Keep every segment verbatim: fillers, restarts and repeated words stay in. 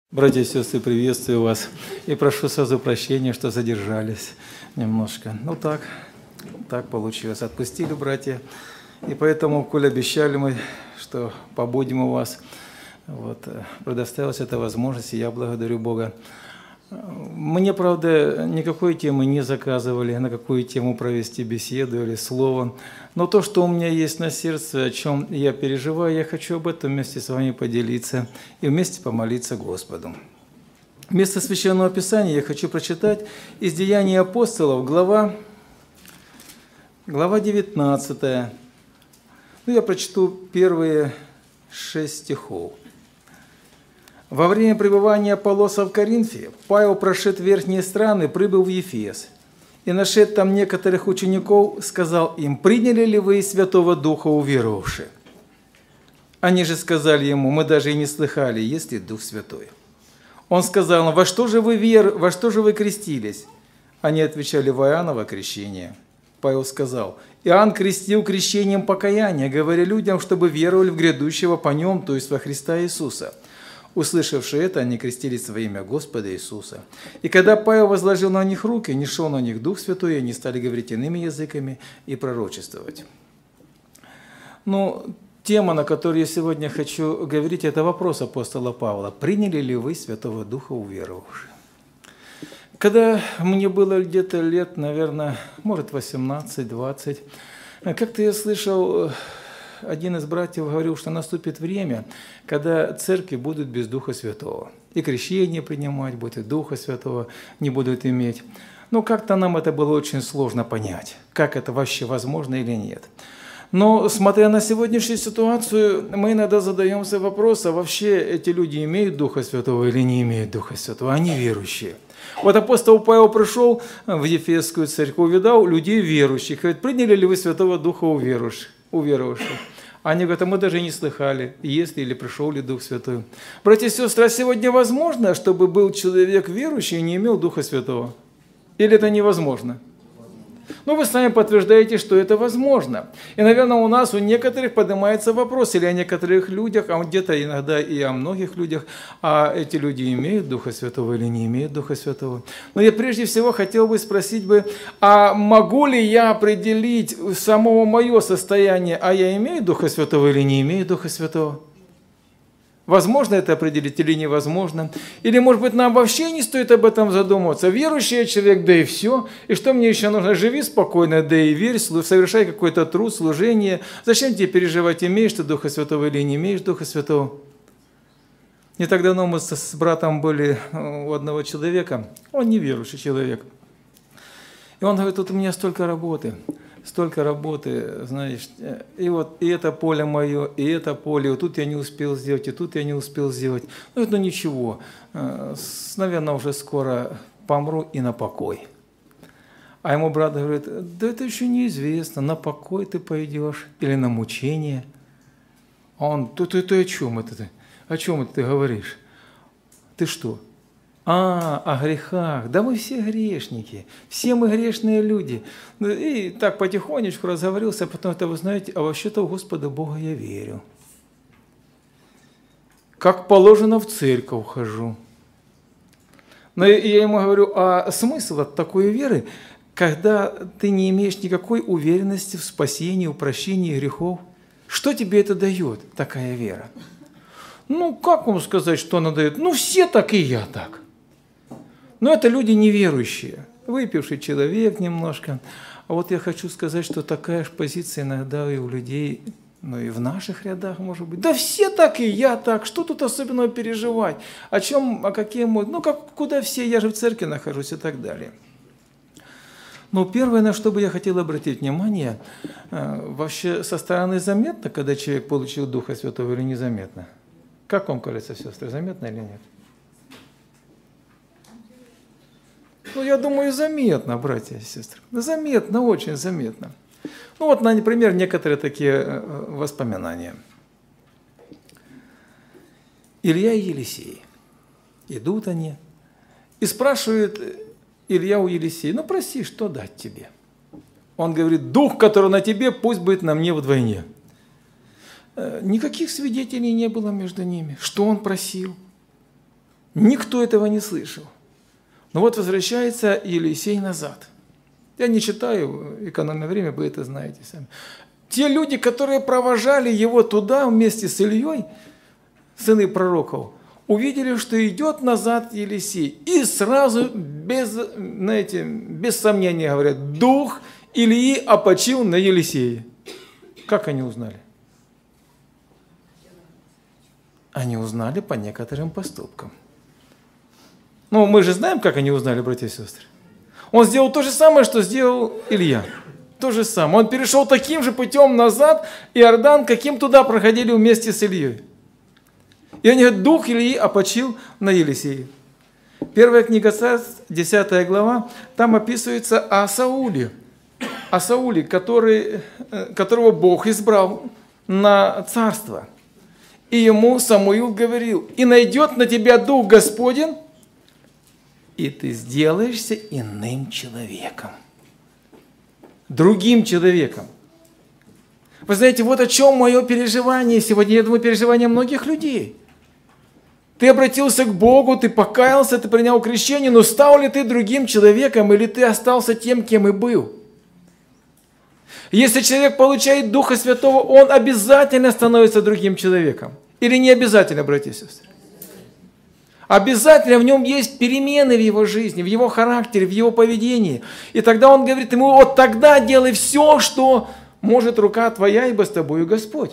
Братья и сестры, приветствую вас и прошу сразу прощения, что задержались немножко. Ну так, так получилось. Отпустили братья, и поэтому, коль обещали мы, что побудем у вас, вот, предоставилась эта возможность, и я благодарю Бога. Мне, правда, никакой темы не заказывали, на какую тему провести беседу или слово. Но то, что у меня есть на сердце, о чем я переживаю, я хочу об этом вместе с вами поделиться и вместе помолиться Господу. Место Священного Писания я хочу прочитать из Деяний апостолов, глава, глава девятнадцатая. Ну, я прочту первые шесть стихов. Во время пребывания Аполлоса в Коринфе Павел, прошед верхние страны, прибыл в Ефес, и, нашед там некоторых учеников, сказал им: «Приняли ли вы Святого Духа, уверовавшие?» Они же сказали ему: «Мы даже и не слыхали, есть ли Дух Святой». Он сказал им: «Во что же вы вер... во что же вы крестились?» Они отвечали: «В Иоанново крещение». Павел сказал: «Иоанн крестил крещением покаяния, говоря людям, чтобы веровали в грядущего по нем, то есть во Христа Иисуса». Услышавши это, они крестились во имя Господа Иисуса. И когда Павел возложил на них руки, не шел на них Дух Святой, и они стали говорить иными языками и пророчествовать. Ну, тема, на которую я сегодня хочу говорить, это вопрос апостола Павла. «Приняли ли вы Святого Духа, уверовавшие?» Когда мне было где-то лет, наверное, может, восемнадцать-двадцать, как-то я слышал... Один из братьев говорил, что наступит время, когда церкви будут без Духа Святого. И крещение принимать будут, и Духа Святого не будут иметь. Но как-то нам это было очень сложно понять, как это вообще возможно или нет. Но, смотря на сегодняшнюю ситуацию, мы иногда задаемся вопросом, вообще эти люди имеют Духа Святого или не имеют Духа Святого, они верующие. Вот апостол Павел пришел в Ефесскую церковь, увидал людей верующих, говорит: «Приняли ли вы Святого Духа уверовавших?» уверовавших. Они говорят: «А мы даже не слыхали, есть ли или пришел ли Дух Святой». Братья и сестры, а сегодня возможно, чтобы был человек верующий и не имел Духа Святого? Или это невозможно? Ну, вы сами подтверждаете, что это возможно. И, наверное, у нас, у некоторых поднимается вопрос, или о некоторых людях, а где-то иногда и о многих людях, а эти люди имеют Духа Святого или не имеют Духа Святого. Но я прежде всего хотел бы спросить бы, а могу ли я определить само мое состояние, а я имею Духа Святого или не имею Духа Святого? Возможно это определить или невозможно? Или, может быть, нам вообще не стоит об этом задумываться? Верующий человек, да и все. И что мне еще нужно? Живи спокойно, да и верь, совершай какой-то труд, служение. Зачем тебе переживать, имеешь ты Духа Святого или не имеешь Духа Святого? Не так давно мы с братом были у одного человека, он неверующий человек. И он говорит: «Тут у меня столько работы». Столько работы, знаешь, и вот и это поле мое, и это поле, вот тут я не успел сделать, и тут я не успел сделать. Ну, это ничего, наверное, уже скоро помру и на покой. А ему брат говорит: «Да это еще неизвестно, на покой ты пойдешь или на мучение». А он: «Ты, ты, ты о чем это ты? О чем это ты говоришь? Ты что?» А, о грехах. Да мы все грешники, все мы грешные люди. И так потихонечку разговорился, а потом это, вы знаете, а вообще-то в Господа Бога я верю. Как положено, в церковь хожу. Но я ему говорю: а смысл от такой веры, когда ты не имеешь никакой уверенности в спасении, в прощении грехов? Что тебе это дает, такая вера? Ну, как вам сказать, что она дает? Ну, все так и я так. Но это люди неверующие, выпивший человек немножко. А вот я хочу сказать, что такая же позиция иногда и у людей, ну и в наших рядах, может быть. Да все так и я так, что тут особенного переживать? О чем, о какие эмоции? Ну, как, куда все, я же в церкви нахожусь и так далее. Но первое, на что бы я хотел обратить внимание, вообще со стороны заметно, когда человек получил Духа Святого, или незаметно? Как вам кажется, сестры, заметно или нет? Ну, я думаю, заметно, братья и сестры. Заметно, очень заметно. Ну, вот, например, некоторые такие воспоминания. Илья и Елисей. Идут они и спрашивают Илья у Елисея: «Ну, проси, что дать тебе?» Он говорит: «Дух, который на тебе, пусть будет на мне вдвойне». Никаких свидетелей не было между ними. Что он просил? Никто этого не слышал. Но вот возвращается Елисей назад. Я не читаю, экономя время, вы это знаете сами. Те люди, которые провожали его туда вместе с Ильей, сыны пророков, увидели, что идет назад Елисей. И сразу, без, знаете, без сомнения говорят, дух Ильи опочил на Елисее. Как они узнали? Они узнали по некоторым поступкам. Ну, мы же знаем, как они узнали, братья и сестры. Он сделал то же самое, что сделал Илья. То же самое. Он перешел таким же путем назад, Иордан, каким туда проходили вместе с Ильей. И они говорят, дух Ильи опочил на Елисее. Первая книга Царств, десятая глава, там описывается о Сауле. О Сауле, который, которого Бог избрал на царство. И ему Самуил говорил, и найдет на тебя дух Господень, и ты сделаешься иным человеком. Другим человеком. Вы знаете, вот о чем мое переживание сегодня. Я думаю, переживание многих людей. Ты обратился к Богу, ты покаялся, ты принял крещение, но стал ли ты другим человеком, или ты остался тем, кем и был? Если человек получает Духа Святого, он обязательно становится другим человеком. Или не обязательно, братья и сестры? Обязательно в нем есть перемены в его жизни, в его характере, в его поведении. И тогда он говорит ему, вот тогда делай все, что может рука твоя, ибо с тобою Господь.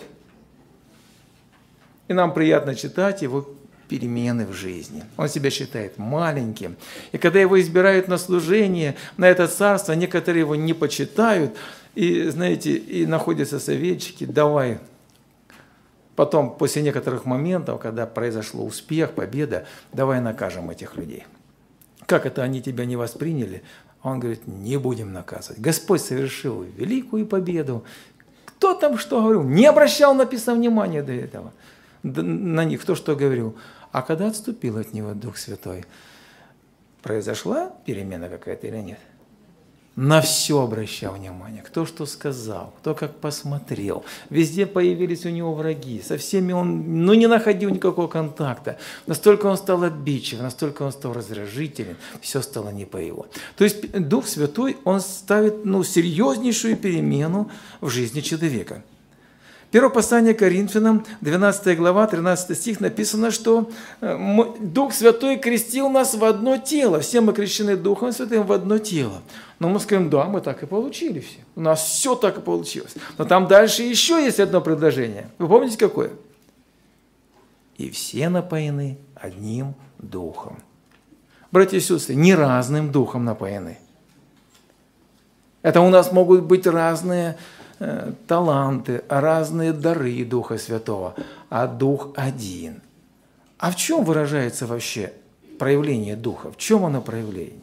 И нам приятно читать его перемены в жизни. Он себя считает маленьким. И когда его избирают на служение, на это царство, некоторые его не почитают. И, знаете, и находятся советчики, давай. Потом, после некоторых моментов, когда произошел успех, победа, давай накажем этих людей. Как это они тебя не восприняли? Он говорит, не будем наказывать. Господь совершил великую победу. Кто там что говорил? Не обращал, написано, внимания до этого. На них кто что говорил. А когда отступил от него Дух Святой, произошла перемена какая-то или нет? На все обращал внимание, кто что сказал, кто как посмотрел. Везде появились у него враги, со всеми он ну, не находил никакого контакта. Настолько он стал обидчив, настолько он стал раздражителен, все стало не по его. То есть Дух Святой, он ставит ну, серьезнейшую перемену в жизни человека. Первое послание Коринфянам, двенадцатая глава, тринадцатый стих, написано, что Дух Святой крестил нас в одно тело. Все мы крещены Духом Святым в одно тело. Но мы скажем, да, мы так и получили все. У нас все так и получилось. Но там дальше еще есть одно предложение. Вы помните, какое? И все напоены одним Духом. Братья и сестры, не разным Духом напоены. Это у нас могут быть разные э, таланты, разные дары Духа Святого, а Дух один. А в чем выражается вообще проявление Духа? В чем оно проявление?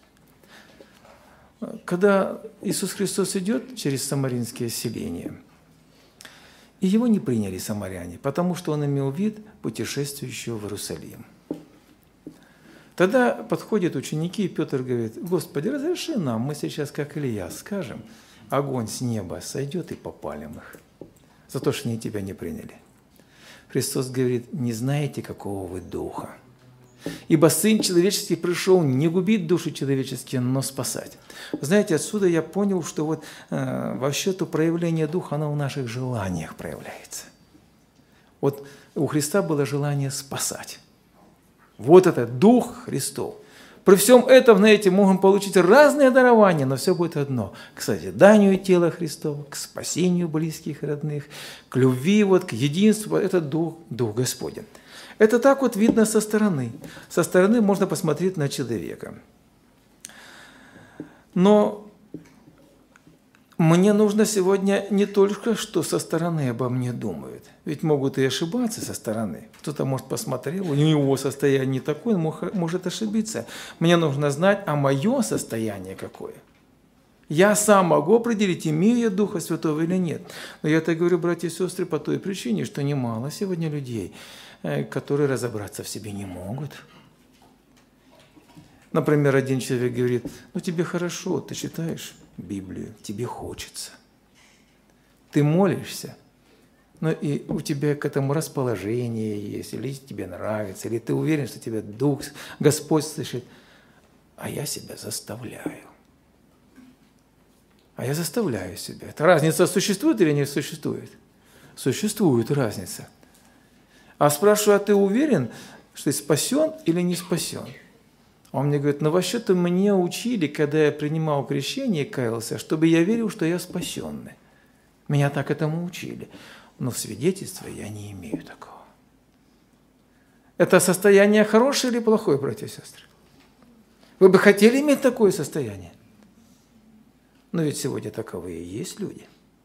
Когда Иисус Христос идет через самаринские селения, и его не приняли самаряне, потому что он имел вид путешествующего в Иерусалим. Тогда подходят ученики, и Петр говорит, Господи, разреши нам, мы сейчас, как Илья, скажем, огонь с неба сойдет и попалим их, за то, что они тебя не приняли. Христос говорит, не знаете, какого вы духа. Ибо Сын Человеческий пришел не губить души человеческие, но спасать. Знаете, отсюда я понял, что вот э, вообще-то проявление Духа, оно в наших желаниях проявляется. Вот у Христа было желание спасать. Вот это Дух Христов. При всем этом, знаете, можем получить разные дарования, но все будет одно. К созиданию тела Христова, к спасению близких и родных, к любви, вот, к единству. Это Дух, Дух Господень. Это так вот видно со стороны. Со стороны можно посмотреть на человека. Но мне нужно сегодня не только, что со стороны обо мне думают. Ведь могут и ошибаться со стороны. Кто-то, может, посмотрел, у него состояние не такое, он может ошибиться. Мне нужно знать, а мое состояние какое. Я сам могу определить, имею я Духа Святого или нет. Но я это говорю, братья и сестры, по той причине, что немало сегодня людей, которые разобраться в себе не могут. Например, один человек говорит, ну тебе хорошо, ты читаешь Библию, тебе хочется. Ты молишься, но и у тебя к этому расположение есть, или тебе нравится, или ты уверен, что тебя Дух, Господь слышит. А я себя заставляю. А я заставляю себя. Эта разница существует или не существует? Существует разница. А спрашиваю, а ты уверен, что ты спасен или не спасен? Он мне говорит, ну вообще-то меня учили, когда я принимал крещение и каялся, чтобы я верил, что я спасенный. Меня так этому учили. Но в свидетельстве я не имею такого. Это состояние хорошее или плохое, братья и сестры? Вы бы хотели иметь такое состояние? Но ведь сегодня таковые есть люди,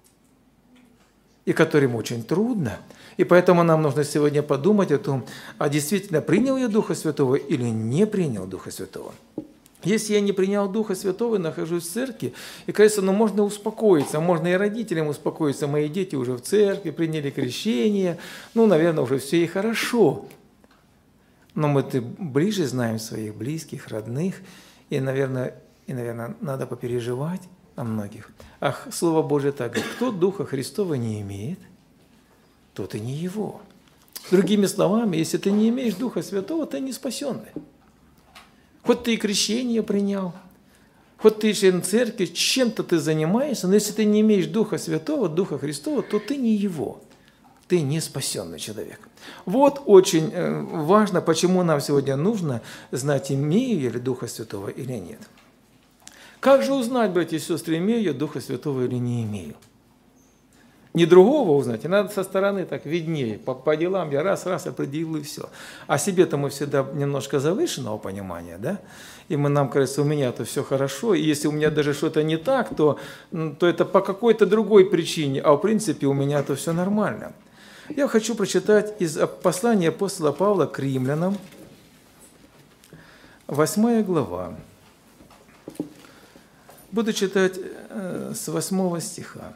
и которым очень трудно. И поэтому нам нужно сегодня подумать о том, а действительно принял я Духа Святого или не принял Духа Святого. Если я не принял Духа Святого и нахожусь в церкви, и, кажется, ну, можно успокоиться, можно и родителям успокоиться. Мои дети уже в церкви, приняли крещение, ну, наверное, уже все и хорошо. Но мы-то ближе знаем своих близких, родных, и, наверное, и, наверное, надо попереживать о многих. Ах, Слово Божие так говорит, кто Духа Христова не имеет, тот и не его. Другими словами, если ты не имеешь Духа Святого, ты не спасенный. Хоть ты и крещение принял, хоть ты член церкви, чем-то ты занимаешься, но если ты не имеешь Духа Святого, Духа Христова, то ты не его. Ты не спасенный человек. Вот очень важно, почему нам сегодня нужно знать, имею я ли Духа Святого или нет. Как же узнать, братья и сестры, имею я Духа Святого или не имею? Не другого узнать, и надо со стороны так виднее. По, по делам я раз-раз определил и все. А себе-то мы всегда немножко завышенного понимания, да? И мы, нам кажется, у меня-то все хорошо, и если у меня даже что-то не так, то, то это по какой-то другой причине, а в принципе у меня-то все нормально. Я хочу прочитать из послания апостола Павла к римлянам, восьмая глава. Буду читать с восьмого стиха.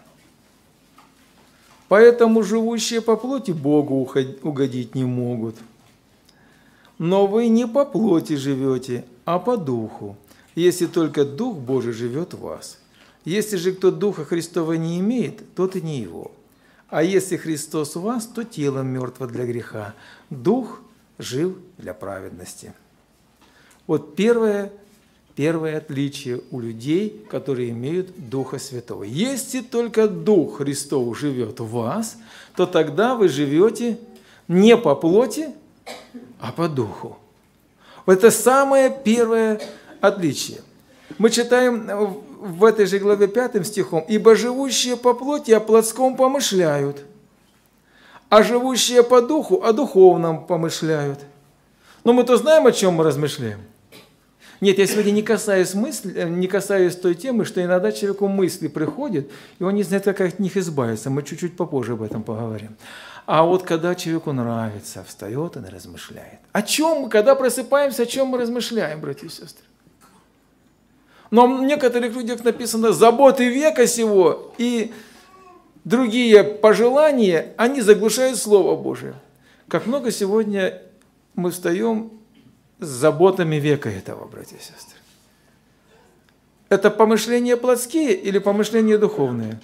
«Поэтому живущие по плоти Богу угодить не могут. Но вы не по плоти живете, а по духу, если только Дух Божий живет в вас. Если же кто Духа Христова не имеет, тот и не его. А если Христос в вас, то тело мертво для греха, Дух жив для праведности». Вот первое, первое отличие у людей, которые имеют Духа Святого. Если только Дух Христов живет в вас, то тогда вы живете не по плоти, а по Духу. Это самое первое отличие. Мы читаем в этой же главе пятым стихом, «Ибо живущие по плоти о плотском помышляют, а живущие по духу о духовном помышляют». Но мы-то знаем, о чем мы размышляем. Нет, я сегодня не касаюсь, мысли, не касаюсь той темы, что иногда человеку мысли приходят, и он не знает, как от них избавиться. Мы чуть-чуть попозже об этом поговорим. А вот когда человеку нравится, встает он и размышляет. О чем мы, когда просыпаемся, о чем мы размышляем, братья и сестры? Но в некоторых людях написано «заботы века сего» и другие пожелания, они заглушают Слово Божие. Как много сегодня мы встаем с заботами века этого, братья и сестры. Это помышления плотские или помышления духовные?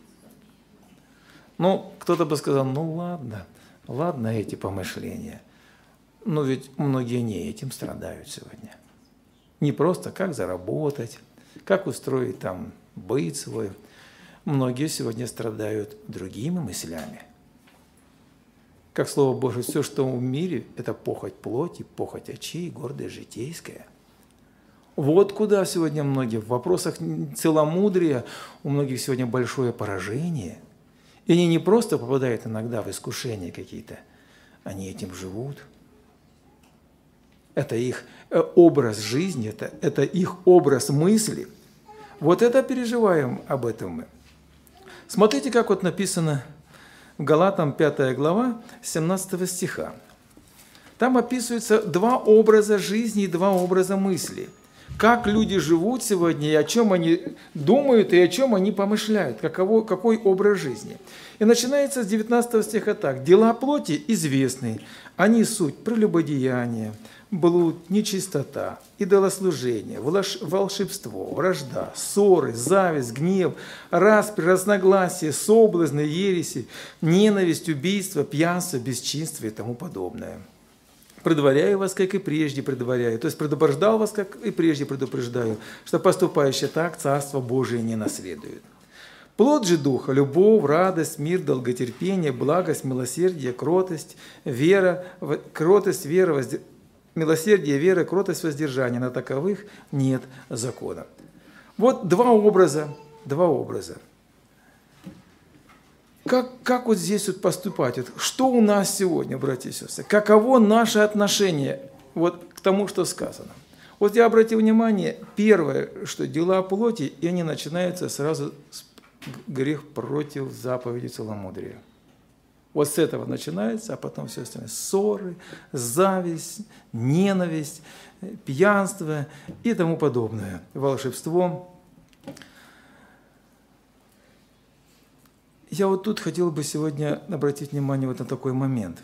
Ну, кто-то бы сказал, ну ладно, ладно эти помышления. Но ведь многие не этим страдают сегодня. Не просто как заработать, как устроить там быт свой. Многие сегодня страдают другими мыслями. Как Слово Божие, все, что в мире, это похоть плоти, похоть очей, гордость житейская. Вот куда сегодня многие, в вопросах целомудрия у многих сегодня большое поражение. И они не просто попадают иногда в искушения какие-то, они этим живут. Это их образ жизни, это, это их образ мысли. Вот это переживаем об этом мы. Смотрите, как вот написано в Галатам пятая глава, семнадцатого стиха. Там описываются два образа жизни и два образа мысли. Как люди живут сегодня, и о чем они думают, и о чем они помышляют, каково, какой образ жизни. И начинается с девятнадцатого стиха так. «Дела плоти известны, они суть прелюбодеяние, блуд, нечистота, идолослужение, волшебство, вражда, ссоры, зависть, гнев, распри, разногласия, соблазны, ереси, ненависть, убийство, пьянство, бесчинство и тому подобное. Предваряю вас, как и прежде предваряю, то есть предупреждал вас, как и прежде предупреждаю, что поступающий так Царство Божие не наследует. Плод же Духа – любовь, радость, мир, долготерпение, благость, милосердие, кротость, вера, кротость, вера, возд... милосердие, вера, кротость, воздержание. На таковых нет закона. Вот два образа, два образа. Как, как вот здесь вот поступать? Вот что у нас сегодня, братья и сестры? Каково наше отношение вот к тому, что сказано? Вот я обратил внимание, первое, что дела плоти, и они начинаются сразу с грех против заповеди целомудрия. Вот с этого начинается, а потом все остальное. Ссоры, зависть, ненависть, пьянство и тому подобное. Волшебство. Я вот тут хотел бы сегодня обратить внимание вот на такой момент.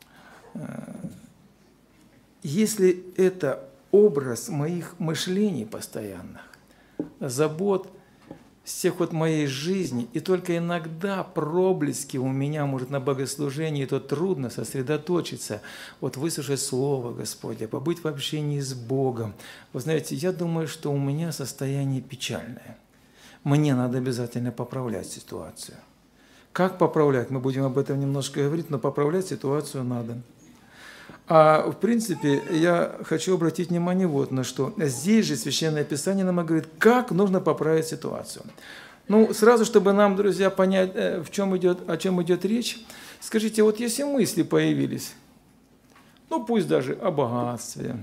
Если это образ моих мышлений постоянных, забот, всех вот моей жизни, и только иногда проблески у меня, может, на богослужении, то трудно сосредоточиться, вот выслушать Слово Господне, побыть в общении с Богом. Вы знаете, я думаю, что у меня состояние печальное. Мне надо обязательно поправлять ситуацию. Как поправлять? Мы будем об этом немножко говорить, но поправлять ситуацию надо. А в принципе, я хочу обратить внимание вот на что. Здесь же Священное Писание нам говорит, как нужно поправить ситуацию. Ну, сразу, чтобы нам, друзья, понять, в чем идет, о чем идет речь, скажите, вот если мысли появились, ну, пусть даже о богатстве,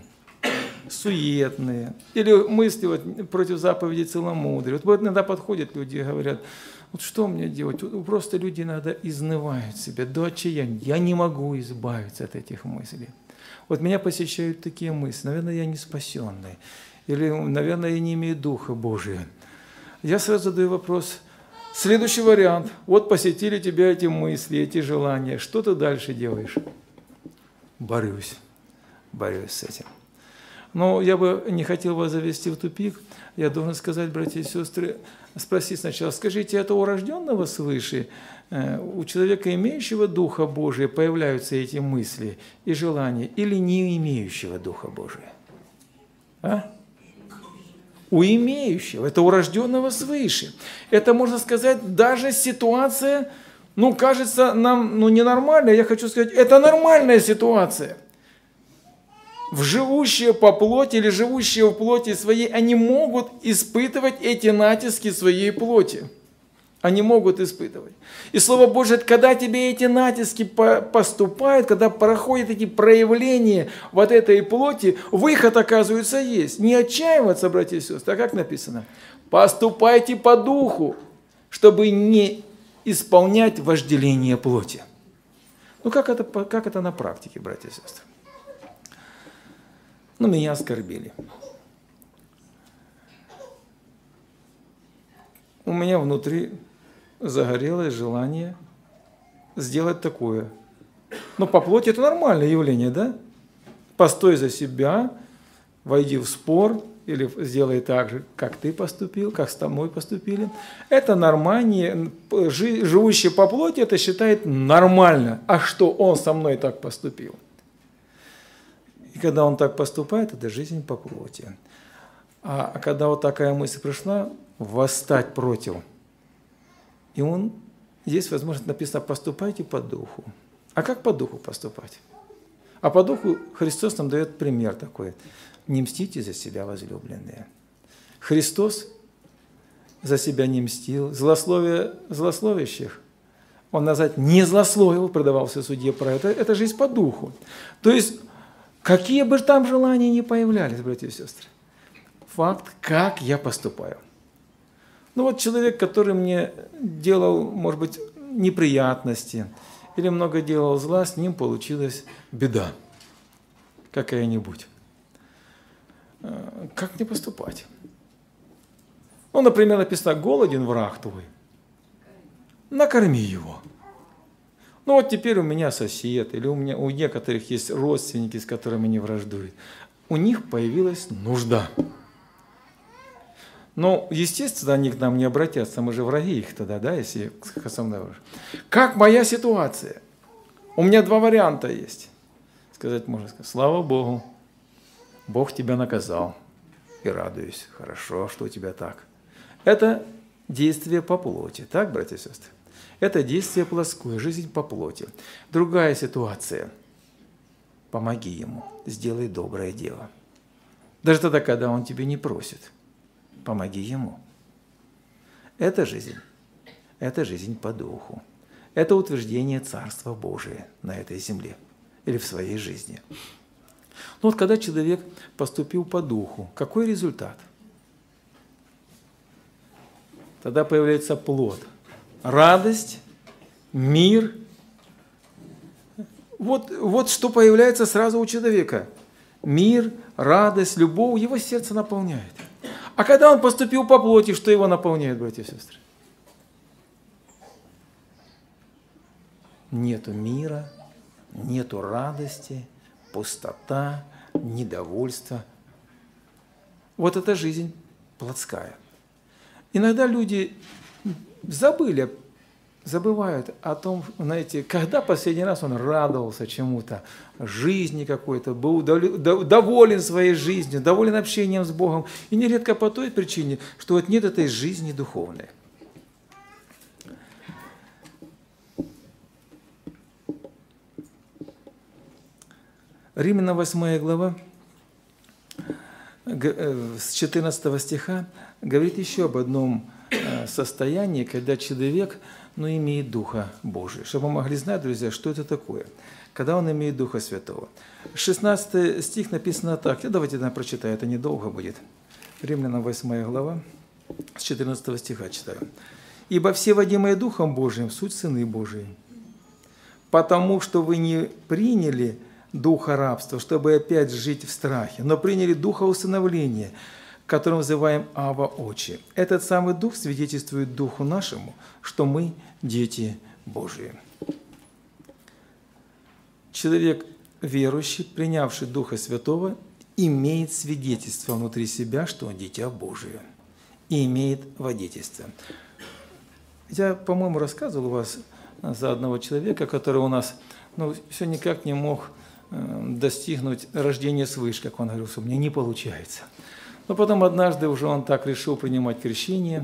суетные, или мысли вот против заповедей целомудрия. Вот иногда подходят люди и говорят, вот что мне делать? Просто люди иногда изнывают себя до отчаяния. Я не могу избавиться от этих мыслей. Вот меня посещают такие мысли. Наверное, я не спасенный. Или, наверное, я не имею Духа Божия. Я сразу задаю вопрос. Следующий вариант. Вот посетили тебя эти мысли, эти желания. Что ты дальше делаешь? Борюсь. Борюсь с этим. Но я бы не хотел вас завести в тупик. Я должен сказать, братья и сестры, спросить сначала, скажите, это у рожденного свыше, у человека, имеющего Духа Божия, появляются эти мысли и желания, или не имеющего Духа Божия? А? У имеющего, это у рожденного свыше. Это, можно сказать, даже ситуация, ну, кажется нам ну, ненормальная, я хочу сказать, это нормальная ситуация. В живущие по плоти или живущие в плоти своей, они могут испытывать эти натиски своей плоти. Они могут испытывать. И Слово Божие, когда тебе эти натиски поступают, когда проходят эти проявления вот этой плоти, выход, оказывается, есть. Не отчаиваться, братья и сестры, а как написано? Поступайте по духу, чтобы не исполнять вожделение плоти. Ну как это, как это на практике, братья и сестры? Ну, меня оскорбили. У меня внутри загорелось желание сделать такое. Но по плоти это нормальное явление, да? Постой за себя, войди в спор, или сделай так же, как ты поступил, как с тобой поступили. Это нормально. Живущий по плоти это считает нормально. А что он со мной так поступил? И когда он так поступает, это жизнь по плоти. А, а когда вот такая мысль пришла, восстать против. И он, есть возможность написано, поступайте по духу. А как по духу поступать? А по духу Христос нам дает пример такой. Не мстите за себя, возлюбленные. Христос за себя не мстил. Злословие злословящих он назад не злословил, продавался судье про это. Это жизнь по духу. То есть, какие бы там желания ни появлялись, братья и сестры, факт, как я поступаю. Ну вот человек, который мне делал, может быть, неприятности или много делал зла, с ним получилась беда какая-нибудь. Как мне поступать? Ну, например, написано, голоден враг твой, накорми его. Ну вот теперь у меня сосед, или у меня у некоторых есть родственники, с которыми не враждуют. У них появилась нужда. Но, естественно, они к нам не обратятся, мы же враги их тогда, да, если со мной уже. Как моя ситуация? У меня два варианта есть. Сказать можно сказать, слава Богу, Бог тебя наказал. И радуюсь, хорошо, что у тебя так. Это действие по плоти, так, братья и сестры? Это действие плоское, жизнь по плоти. Другая ситуация. Помоги ему, сделай доброе дело. Даже тогда, когда он тебе не просит. Помоги ему. Это жизнь. Это жизнь по духу. Это утверждение Царства Божия на этой земле или в своей жизни. Но вот когда человек поступил по духу, какой результат? Тогда появляется плод. Радость, мир. Вот, вот что появляется сразу у человека. Мир, радость, любовь, его сердце наполняет. А когда он поступил по плоти, что его наполняет, братья и сестры? Нету мира, нету радости, пустота, недовольство. Вот это жизнь плотская. Иногда люди забыли, забывают о том, знаете, когда последний раз он радовался чему-то, жизни какой-то, был доволен своей жизнью, доволен общением с Богом. И нередко по той причине, что вот нет этой жизни духовной. Римлянам восьмая глава, с четырнадцатого стиха, говорит еще об одном состоянии, когда человек, ну, имеет Духа Божия. Чтобы вы могли знать, друзья, что это такое, когда он имеет Духа Святого. шестнадцатый стих написано так. Я давайте я прочитаю, это недолго будет. Римлянам восьмая глава, с четырнадцатого стиха читаю. «Ибо все водимые Духом Божиим суть сыны Божии, потому что вы не приняли духа рабства, чтобы опять жить в страхе, но приняли духа усыновления, которым называем Ава Отче. Этот самый дух свидетельствует духу нашему, что мы дети Божии». Человек верующий, принявший Духа Святого, имеет свидетельство внутри себя, что он дитя Божие, и имеет водительство. Я, по-моему, рассказывал у вас за одного человека, который у нас ну, все никак не мог достигнуть рождения свыше, как он говорил, что у меня не получается. Но потом однажды уже он так решил принимать крещение.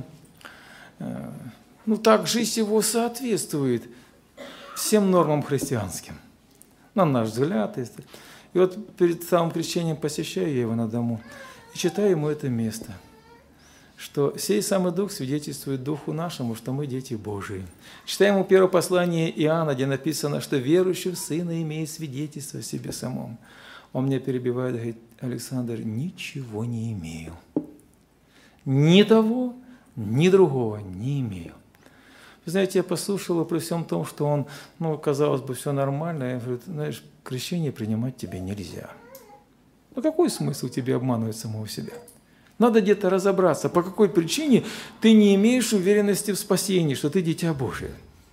Ну так жизнь его соответствует всем нормам христианским, на наш взгляд. И вот перед самым крещением посещаю я его на дому и читаю ему это место, что сей самый Дух свидетельствует Духу нашему, что мы дети Божии. Читаем ему первое послание Иоанна, где написано, что верующий в Сына имеет свидетельство в себе самом. Он меня перебивает, говорит: Александр, ничего не имею. Ни того, ни другого не имею. Вы знаете, я послушал его при всем том, что он, ну, казалось бы, все нормально. Я говорю: знаешь, крещение принимать тебе нельзя. Ну, какой смысл тебе обманывать самого себя? Надо где-то разобраться, по какой причине ты не имеешь уверенности в спасении, что ты дитя Божие.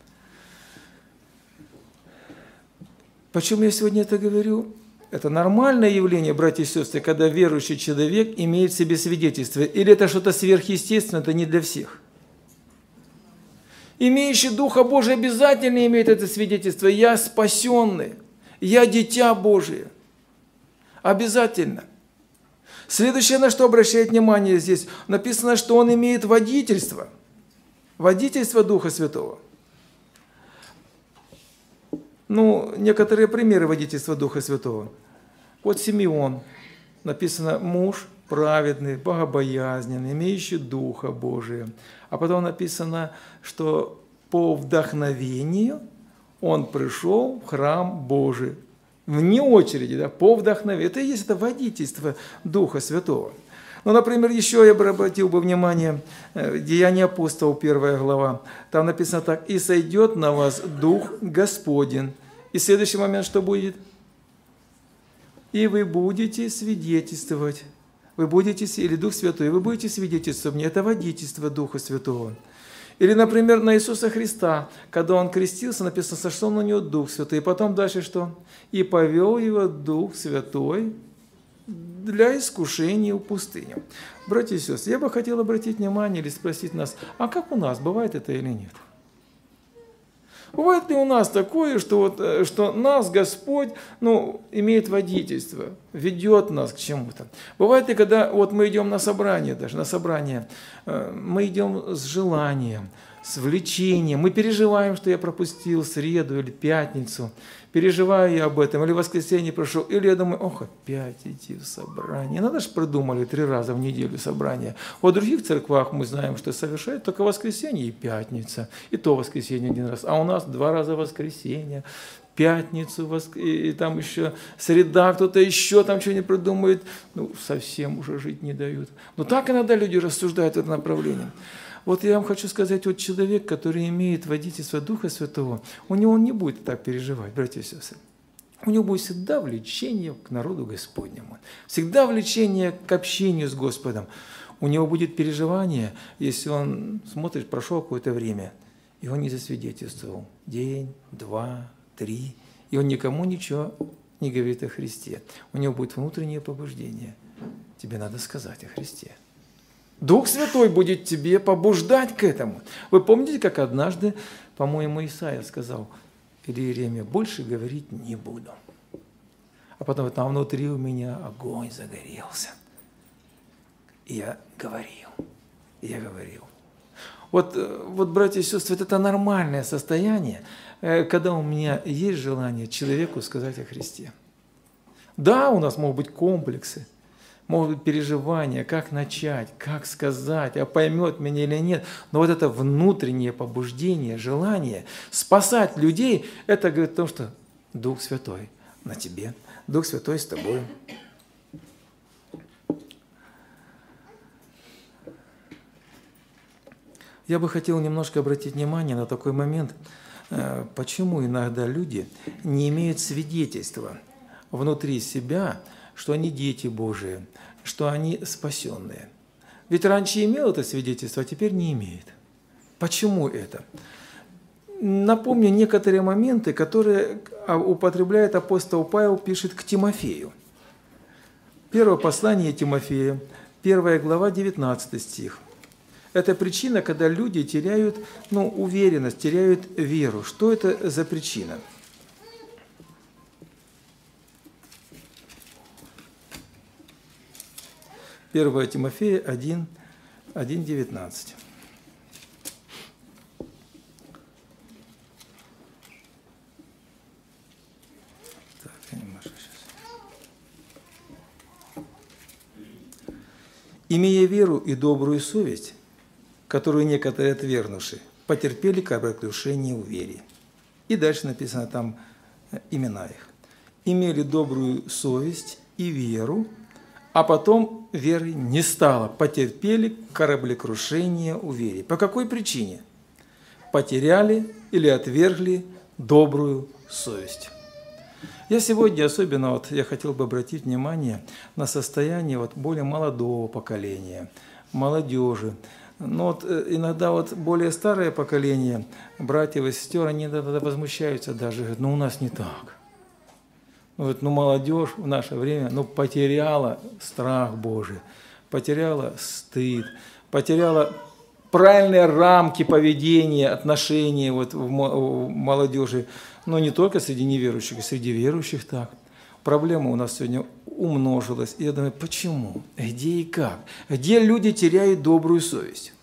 Почему я сегодня это говорю? Это нормальное явление, братья и сестры, когда верующий человек имеет в себе свидетельство. Или это что-то сверхъестественное, это не для всех. Имеющий Духа Божия обязательно имеет это свидетельство. Я спасенный, я дитя Божие. Обязательно. Следующее, на что обращает внимание здесь, написано, что он имеет водительство. Водительство Духа Святого. Ну, некоторые примеры водительства Духа Святого. Вот Симеон, написано, муж праведный, богобоязненный, имеющий Духа Божия. А потом написано, что по вдохновению он пришел в храм Божий. Вне очереди, да, по вдохновению. Это и есть это водительство Духа Святого. Ну, например, еще я бы обратил бы внимание, Деяния апостолов, первая глава. Там написано так: «И сойдет на вас Дух Господень». И следующий момент что будет? «И вы будете свидетельствовать». Вы будете, или Дух Святой, вы будете свидетельствовать мне. Это водительство Духа Святого. Или, например, на Иисуса Христа, когда Он крестился, написано, сошел на Него Дух Святой. И потом дальше что? И повел Его Дух Святой для искушения в пустыню. Братья и сестры, я бы хотел обратить внимание или спросить нас, а как у нас, бывает это или нет? Бывает ли у нас такое, что, вот, что нас Господь ну, имеет водительство, ведет нас к чему-то? Бывает ли, когда вот мы идем на собрание, даже на собрание, мы идем с желанием, с влечением, мы переживаем, что я пропустил среду или пятницу, переживаю я об этом, или в воскресенье прошел, или я думаю, ох, опять идти в собрание. Надо же придумали три раза в неделю собрание. В других церквах мы знаем, что совершают только воскресенье и пятница, и то воскресенье один раз, а у нас два раза воскресенье, пятницу, воск... и там еще среда, кто-то еще там что-нибудь придумает, ну, совсем уже жить не дают. Но так иногда люди рассуждают в этом направлении. Вот я вам хочу сказать, вот человек, который имеет водительство Духа Святого, у него он не будет так переживать, братья и сестры. У него будет всегда влечение к народу Господнему, всегда влечение к общению с Господом. У него будет переживание, если он смотрит, прошло какое-то время, и он не засвидетельствовал день, два, три, и он никому ничего не говорит о Христе. У него будет внутреннее побуждение. Тебе надо сказать о Христе. Дух Святой будет тебе побуждать к этому. Вы помните, как однажды, по-моему, Исаия сказал, или Иеремия, больше говорить не буду. А потом там внутри у меня огонь загорелся. И я говорил, и я говорил. Вот, вот, братья и сестры, это нормальное состояние, когда у меня есть желание человеку сказать о Христе. Да, у нас могут быть комплексы, могут быть переживания, как начать, как сказать, а поймет меня или нет. Но вот это внутреннее побуждение, желание спасать людей, это говорит о том, что Дух Святой на тебе, Дух Святой с тобой. Я бы хотел немножко обратить внимание на такой момент, почему иногда люди не имеют свидетельства внутри себя, что они дети Божии, что они спасенные. Ведь раньше имел это свидетельство, а теперь не имеет. Почему это? Напомню некоторые моменты, которые употребляет апостол Павел, пишет к Тимофею. Первое послание Тимофея, первая глава, девятнадцатый стих. Это причина, когда люди теряют ну, уверенность, теряют веру. Что это за причина? первое Тимофея один, один девятнадцать. Так, я немножко сейчас. «Имея веру и добрую совесть, которую некоторые отвергнувши, потерпели кораблекрушение в вере». И дальше написано там имена их. «Имели добрую совесть и веру, а потом веры не стало, потерпели кораблекрушение у веры». По какой причине? Потеряли или отвергли добрую совесть. Я сегодня особенно, вот, я хотел бы обратить внимание на состояние вот, более молодого поколения, молодежи. Но вот, иногда вот, более старое поколение, братьев и сестер, они иногда возмущаются даже, говорят, ну у нас не так. Вот, ну, молодежь в наше время ну, потеряла страх Божий, потеряла стыд, потеряла правильные рамки поведения, отношения вот, в молодежи. Но не только среди неверующих, и среди верующих так. Проблема у нас сегодня умножилась. И я думаю, почему? Где и как? Где люди теряют добрую совесть?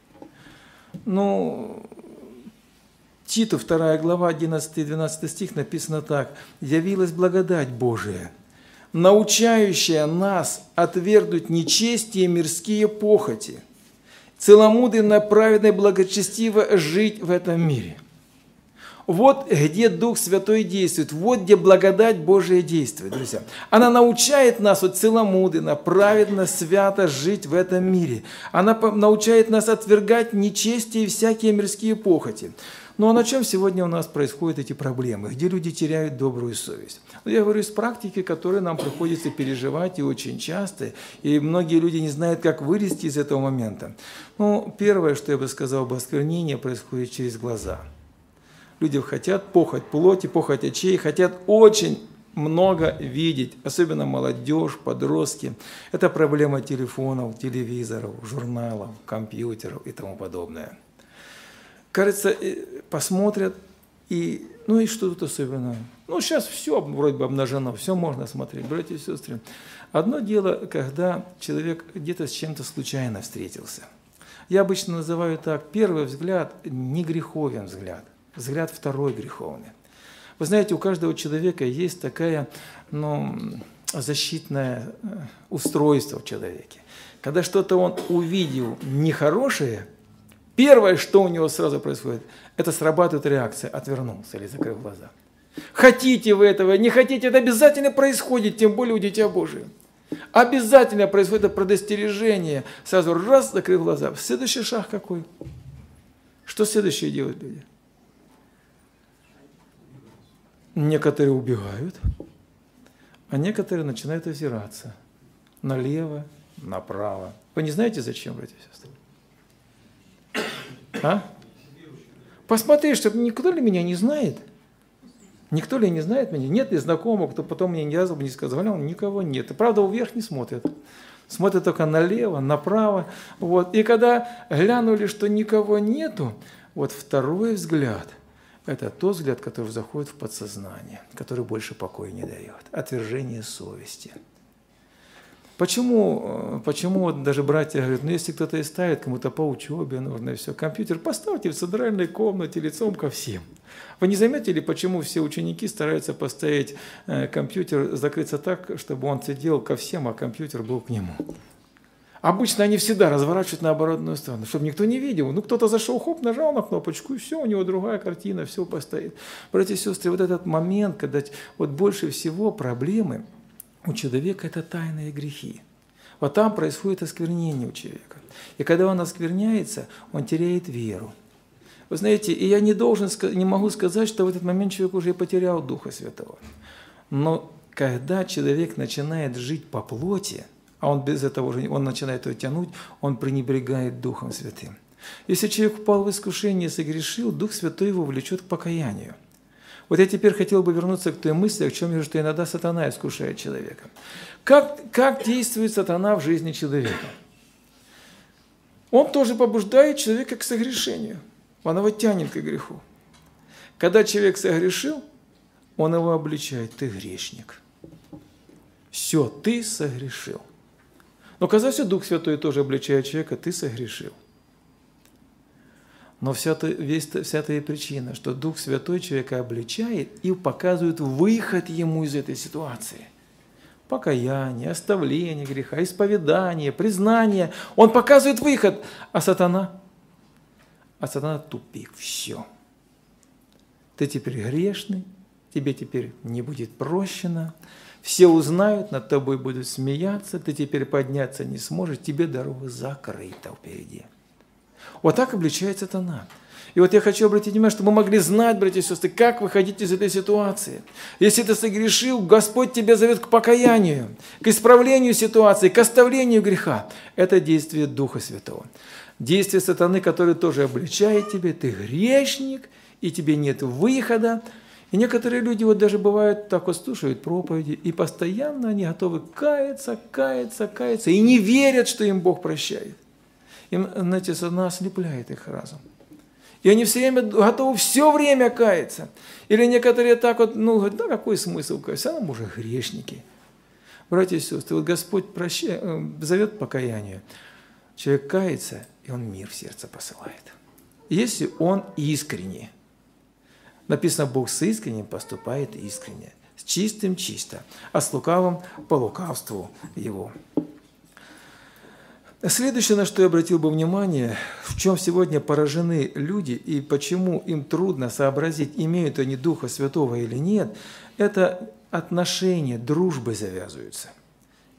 Ну... Титу, вторая глава, одиннадцатый-двенадцатый стих, написано так. «Явилась благодать Божия, научающая нас отвергнуть нечестие и мирские похоти, целомудренно, праведно и благочестиво жить в этом мире». Вот где Дух Святой действует, вот где благодать Божия действует, друзья. Она научает нас вот целомудренно, праведно, свято жить в этом мире. Она научает нас отвергать нечестие и всякие мирские похоти. Ну а на чем сегодня у нас происходят эти проблемы? Где люди теряют добрую совесть? Ну, я говорю из практики, которые нам приходится переживать и очень часто. И многие люди не знают, как вылезти из этого момента. Ну, первое, что я бы сказал, бы, осквернение происходит через глаза. Люди хотят похоть плоти, похоть очей, хотят очень много видеть, особенно молодежь, подростки. Это проблема телефонов, телевизоров, журналов, компьютеров и тому подобное. Кажется, посмотрят, и, ну и что тут особенного? Ну, сейчас все вроде бы обнажено, все можно смотреть, братья и сестры. Одно дело, когда человек где-то с чем-то случайно встретился. Я обычно называю так: первый взгляд не греховен взгляд, взгляд второй греховный. Вы знаете, у каждого человека есть такое, ну, защитное устройство в человеке. Когда что-то он увидел нехорошее, первое, что у него сразу происходит, это срабатывает реакция: отвернулся или закрыл глаза. Хотите вы этого, не хотите, это обязательно происходит, тем более у Дитя Божия. Обязательно происходит это предостережение. Сразу раз, закрыл глаза. Следующий шаг какой? Что следующее делают люди? Некоторые убегают, а некоторые начинают озираться налево, направо. Вы не знаете, зачем, братья и сестры? А? Посмотри, чтобы никто ли меня не знает. Никто ли не знает меня? Нет ли знакомых, кто потом мне ни разу бы не сказал? Никого нет. И правда, вверх не смотрят. Смотрят только налево, направо. Вот. И когда глянули, что никого нету, вот второй взгляд – это тот взгляд, который заходит в подсознание, который больше покоя не дает. Отвержение совести. Почему, почему вот даже братья говорят, ну если кто-то и ставит кому-то по учебе нужно, и все, компьютер поставьте в центральной комнате лицом ко всем. Вы не заметили, почему все ученики стараются поставить компьютер, закрыться так, чтобы он сидел ко всем, а компьютер был к нему? Обычно они всегда разворачивают на оборотную сторону, чтобы никто не видел. Ну, кто-то зашел, хоп, нажал на кнопочку, и все, у него другая картина, все постоит. Братья и сестры, вот этот момент, когда вот больше всего проблемы у человека – это тайные грехи. Вот там происходит осквернение у человека. И когда он оскверняется, он теряет веру. Вы знаете, и я не должен, не могу сказать, что в этот момент человек уже потерял Духа Святого. Но когда человек начинает жить по плоти, а он без этого уже, он начинает его тянуть, он пренебрегает Духом Святым. Если человек упал в искушение, согрешил, Дух Святой его влечет к покаянию. Вот я теперь хотел бы вернуться к той мысли, о чем я, что иногда сатана искушает человека. Как, как действует сатана в жизни человека? Он тоже побуждает человека к согрешению. Он его тянет к греху. Когда человек согрешил, он его обличает: ты грешник. Все, ты согрешил. Но, казалось, Дух Святой тоже обличает человека: ты согрешил. Но вся та, весь, вся та и причина, что Дух Святой человека обличает и показывает выход ему из этой ситуации. Покаяние, оставление греха, исповедание, признание. Он показывает выход, а сатана, а сатана тупик. Все. Ты теперь грешный, тебе теперь не будет прощено. Все узнают, над тобой будут смеяться, ты теперь подняться не сможешь, тебе дорога закрыта впереди. Вот так обличает сатана. И вот я хочу обратить внимание, чтобы мы могли знать, братья и сестры, как выходить из этой ситуации. Если ты согрешил, Господь тебя зовет к покаянию, к исправлению ситуации, к оставлению греха. Это действие Духа Святого. Действие сатаны, который тоже обличает тебя, ты грешник, и тебе нет выхода. И некоторые люди вот даже бывают так вот слушают проповеди, и постоянно они готовы каяться, каяться, каяться, и не верят, что им Бог прощает. Им, знаете, сатана ослепляет их разум. И они все время готовы все время каяться. Или некоторые так вот, ну, говорят, да какой смысл каяться, а мы уже грешники. Братья и сестры, вот Господь прощает, зовет к покаянию. Человек кается, и он мир в сердце посылает. Если он искренне. Написано, Бог с искренним поступает искренне, с чистым чисто, а с лукавым по лукавству его. Следующее, на что я обратил бы внимание, в чем сегодня поражены люди и почему им трудно сообразить, имеют они Духа Святого или нет, это отношения, дружбы завязываются.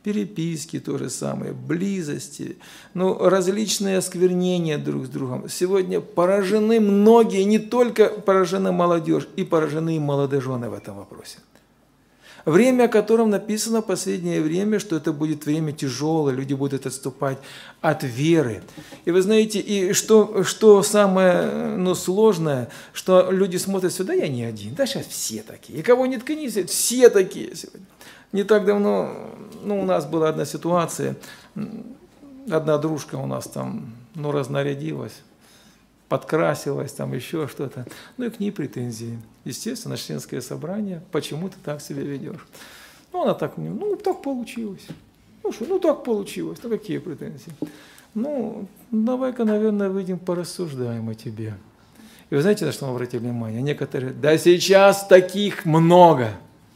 переписки то же самое, близости, ну, различные осквернения друг с другом. Сегодня поражены многие, не только поражена молодежь, и поражены и молодожены в этом вопросе. Время, о котором написано в последнее время, что это будет время тяжелое, люди будут отступать от веры. И вы знаете, и что, что самое ну, сложное, что люди смотрят сюда, я не один, да сейчас все такие. И кого не ткни, все такие сегодня. Не так давно ну, у нас была одна ситуация, одна дружка у нас там ну, разнарядилась, подкрасилась, там еще что-то. Ну и к ней претензии. Естественно, членское собрание, почему ты так себя ведешь? Ну, она так, ну, так получилось. Ну, что, ну, так получилось. Ну, какие претензии? Ну, давай-ка, наверное, выйдем, порассуждаем о тебе. И вы знаете, на что мы обратили внимание? Некоторые, да сейчас таких много.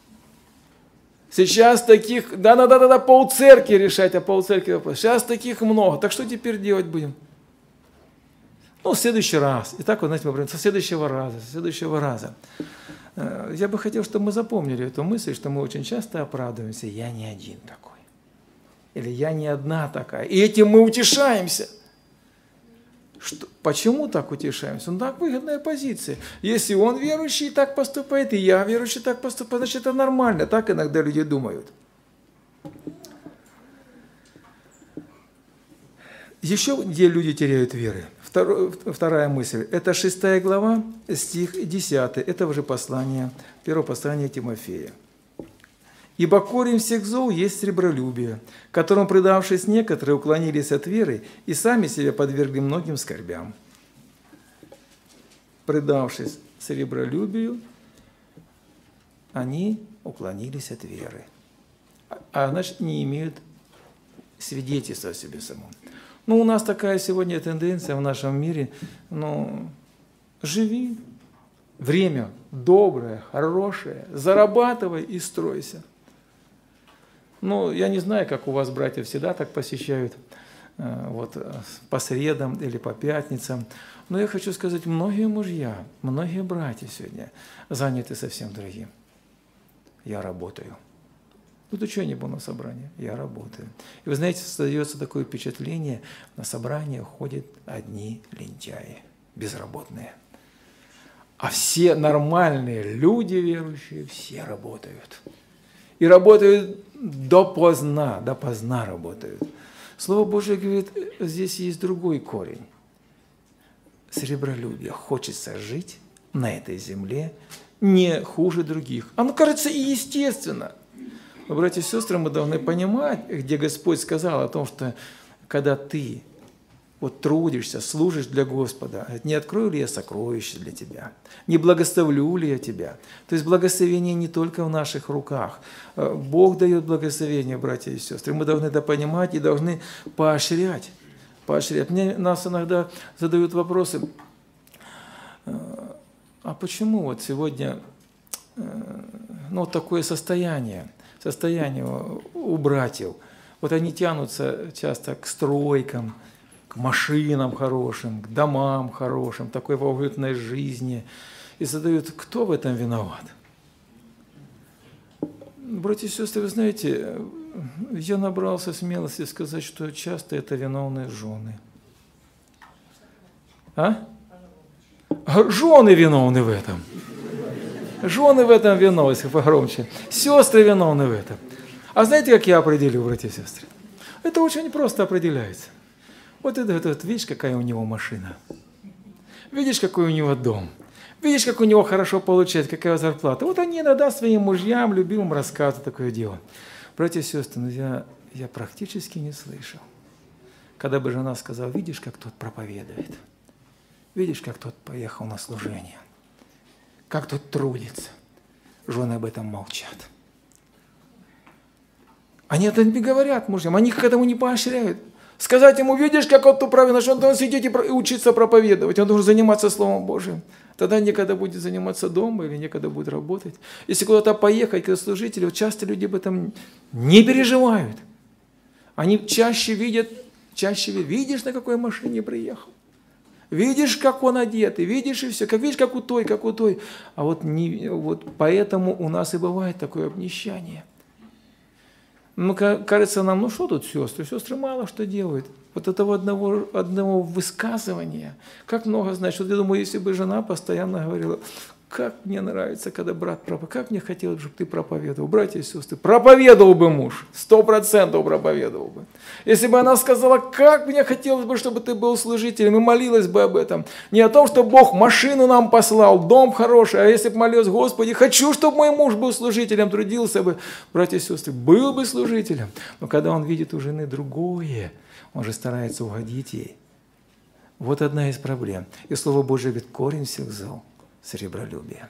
Сейчас таких, да, надо тогда полцеркви решать, а полцеркви вопрос. Сейчас таких много. Так что теперь делать будем? Ну, в следующий раз. И так вот, знаете, мы говорим, со следующего раза, со следующего раза. Я бы хотел, чтобы мы запомнили эту мысль, что мы очень часто оправдываемся. Я не один такой. Или я не одна такая. И этим мы утешаемся. Что, почему так утешаемся? Ну, так выгодная позиция. Если он верующий так поступает, и я верующий так поступаю, значит, это нормально. Так иногда люди думают. Еще где люди теряют веры. Вторая мысль. Это шестая глава, стих десятый. Это уже послание, первое послание Тимофея. «Ибо корень всех зол есть сребролюбие, которым, предавшись некоторые, уклонились от веры и сами себя подвергли многим скорбям». Предавшись сребролюбию, они уклонились от веры. А значит, не имеют свидетельства о себе самом. Ну, у нас такая сегодня тенденция в нашем мире, ну, живи, время доброе, хорошее, зарабатывай и стройся. Ну, я не знаю, как у вас братья всегда так посещают, вот, по средам или по пятницам, но я хочу сказать, многие мужья, многие братья сегодня заняты совсем другим. Я работаю. Ну, ты что, я не был на собрании? Я работаю. И вы знаете, создается такое впечатление, на собрание ходят одни лентяи, безработные. А все нормальные люди верующие, все работают. И работают допоздна, допоздна работают. Слово Божие говорит, здесь есть другой корень. Сребролюбие. Хочется жить на этой земле не хуже других. Оно кажется и естественно. Но, братья и сестры, мы должны понимать, где Господь сказал о том, что когда ты вот трудишься, служишь для Господа, не открою ли я сокровища для тебя, не благословлю ли я тебя. То есть благословение не только в наших руках. Бог дает благословение, братья и сестры. Мы должны это понимать и должны поощрять. поощрять. Мне, нас иногда задают вопросы, а почему вот сегодня ну, такое состояние? Состояние у братьев. Вот они тянутся часто к стройкам, к машинам хорошим, к домам хорошим, такой уютной жизни. И задают, кто в этом виноват? Братья и сестры, вы знаете, я набрался смелости сказать, что часто это виновные жены. А? Жены виновны в этом. Жены в этом виновны, если погромче. Сестры виновны в этом. А знаете, как я определю, братья и сестры? Это очень просто определяется. Вот это, это вот, видишь, какая у него машина. Видишь, какой у него дом. Видишь, как у него хорошо получается, какая зарплата. Вот они иногда своим мужьям, любимым рассказывают такое дело. Братья и сестры, ну я, я практически не слышал, когда бы жена сказала, видишь, как тот проповедует. Видишь, как тот поехал на служение. Как тот трудится. Жены об этом молчат. Они это не говорят мужьям, они к этому не поощряют. Сказать ему, видишь, как он тут правильно, что он должен сидеть и учиться проповедовать, он должен заниматься Словом Божьим. Тогда некогда будет заниматься дома или некогда будет работать. Если куда-то поехать, как служители, часто люди об этом не переживают. Они чаще видят, чаще видят, видишь, на какой машине приехал. Видишь, как он одет, и видишь, и все. Как видишь, как у той, как у той. А вот, не, вот поэтому у нас и бывает такое обнищание. Ну, кажется нам, ну что тут сестры? Сестры мало что делают. Вот этого одного, одного высказывания, как много значит. Вот я думаю, если бы жена постоянно говорила, как мне нравится, когда брат проповедует, как мне хотелось, чтобы ты проповедовал. Братья и сестры, проповедовал бы муж, сто процентов проповедовал бы. Если бы она сказала, как мне хотелось бы, чтобы ты был служителем, и молилась бы об этом. Не о том, что Бог машину нам послал, дом хороший, а если бы молилась, Господи, хочу, чтобы мой муж был служителем, трудился бы. Братья и сестры, был бы служителем. Но когда он видит у жены другое, он же старается угодить ей. Вот одна из проблем. И Слово Божие говорит, корень всех зол – сребролюбие.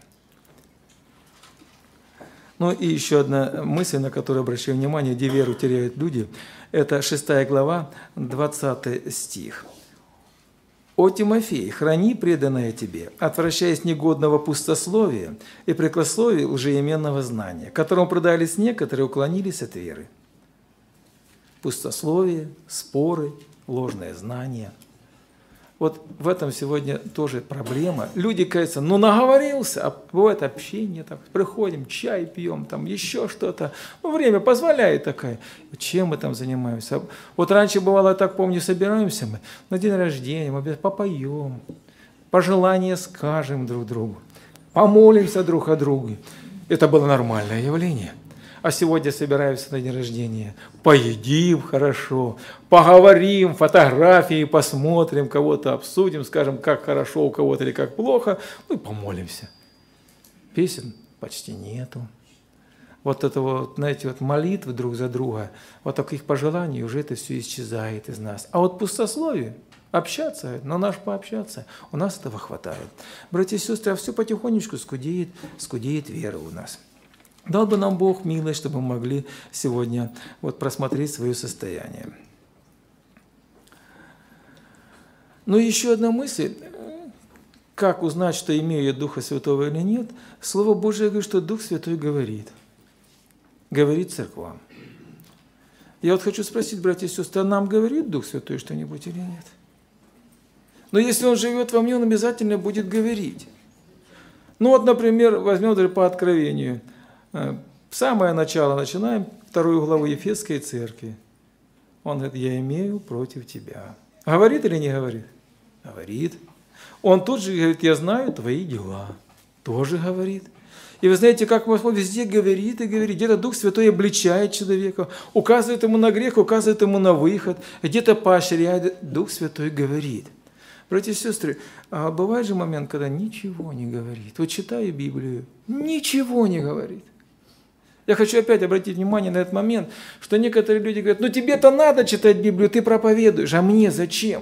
Ну и еще одна мысль, на которую обращаю внимание, где веру теряют люди, это шестая глава, двадцатый стих. «О Тимофей, храни преданное тебе, отвращаясь негодного пустословия и преклословия лжеименного знания, которому продались некоторые, уклонились от веры». Пустословие, споры, ложное знание. Вот в этом сегодня тоже проблема. Люди, кажется, ну наговорился, а бывает общение, там, приходим, чай пьем, там еще что-то. Ну, время позволяет такое. Чем мы там занимаемся? Вот раньше бывало, я так помню, собираемся мы на день рождения, мы попоем, пожелания скажем друг другу, помолимся друг о друге. Это было нормальное явление. А сегодня собираемся на день рождения, поедим хорошо, поговорим, фотографии посмотрим, кого-то обсудим, скажем, как хорошо у кого-то или как плохо, ну и помолимся. Песен почти нету. Вот это вот, знаете, вот молитвы друг за друга, вот таких пожеланий уже это все исчезает из нас. А вот пустословие, общаться, на наш пообщаться, у нас этого хватает. Братья и сестры, а все потихонечку скудеет, скудеет вера у нас. Дал бы нам Бог милость, чтобы мы могли сегодня вот просмотреть свое состояние. Ну и еще одна мысль. Как узнать, что имею я Духа Святого или нет? Слово Божие говорит, что Дух Святой говорит. Говорит церквам. Я вот хочу спросить, братья и сестры, а нам говорит Дух Святой что-нибудь или нет? Но если Он живет во мне, Он обязательно будет говорить. Ну вот, например, возьмем даже по откровению. Самое начало начинаем, вторую главу Ефесской церкви. Он говорит, я имею против тебя. Говорит или не говорит? Говорит. Он тут же говорит, я знаю твои дела. Тоже говорит. И вы знаете, как он везде говорит и говорит. Где-то Дух Святой обличает человека, указывает ему на грех, указывает ему на выход, где-то поощряет. Дух Святой говорит. Братья и сестры, а бывает же момент, когда ничего не говорит. Вот читаю Библию, ничего не говорит. Я хочу опять обратить внимание на этот момент, что некоторые люди говорят, ну тебе-то надо читать Библию, ты проповедуешь, а мне зачем?